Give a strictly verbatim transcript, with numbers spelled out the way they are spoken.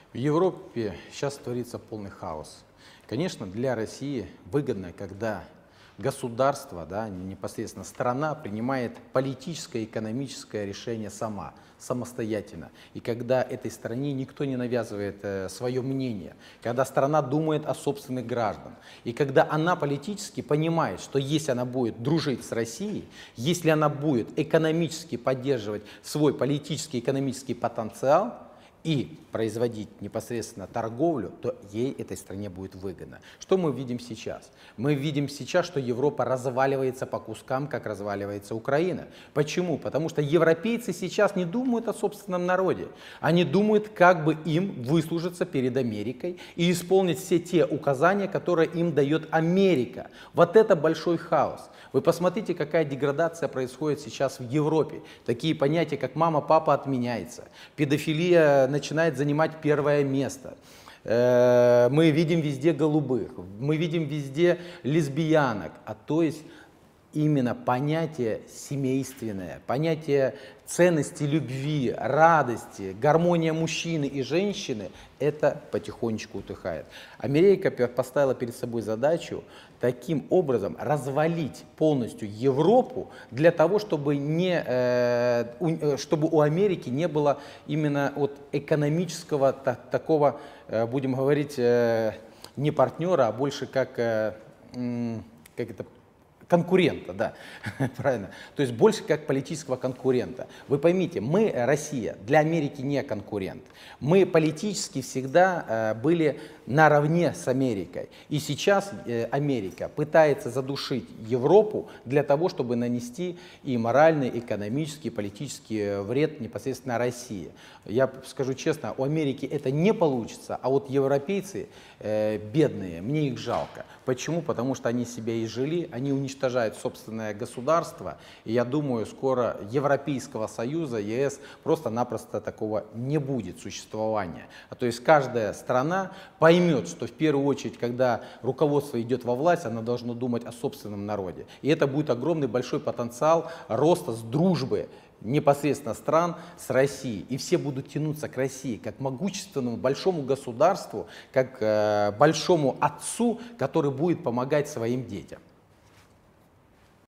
В Европе сейчас творится полный хаос. Конечно, для России выгодно, когда государство, да, непосредственно страна принимает политическое и экономическое решение сама, самостоятельно. И когда этой стране никто не навязывает э, свое мнение, когда страна думает о собственных граждан, и когда она политически понимает, что если она будет дружить с Россией, если она будет экономически поддерживать свой политический и экономический потенциал, и производить непосредственно торговлю, то ей, этой стране, будет выгодно. Что мы видим сейчас? Мы видим сейчас, что Европа разваливается по кускам, как разваливается Украина. Почему? Потому что европейцы сейчас не думают о собственном народе. Они думают, как бы им выслужиться перед Америкой и исполнить все те указания, которые им дает Америка. Вот это большой хаос. Вы посмотрите, какая деградация происходит сейчас в Европе. Такие понятия, как мама, папа отменяется, педофилия начинает занимать первое место. Мы видим везде голубых, мы видим везде лесбиянок, а то есть именно понятие семейственное, понятие ценности любви, радости, гармония мужчины и женщины, это потихонечку утыхает. Америка поставила перед собой задачу таким образом развалить полностью Европу для того, чтобы, не, э, чтобы у Америки не было именно от экономического та, такого, э, будем говорить, э, не партнера, а больше как, э, как это, конкурента, да, правильно. То есть больше как политического конкурента. Вы поймите, мы, Россия, для Америки не конкурент. Мы политически всегда э, были наравне с Америкой. И сейчас э, Америка пытается задушить Европу для того, чтобы нанести и моральный, экономический, политический вред непосредственно России. Я скажу честно, у Америки это не получится, а вот европейцы э, бедные, мне их жалко. Почему? Потому что они себя изжили, они уничтожают собственное государство, и я думаю, скоро Европейского Союза, ЕС просто-напросто такого не будет существования. А то есть каждая страна поймет, что в первую очередь, когда руководство идет во власть, оно должно думать о собственном народе. И это будет огромный большой потенциал роста с дружбы непосредственно стран с Россией. И все будут тянуться к России, как могущественному большому государству, как э, большому отцу, который будет помогать своим детям.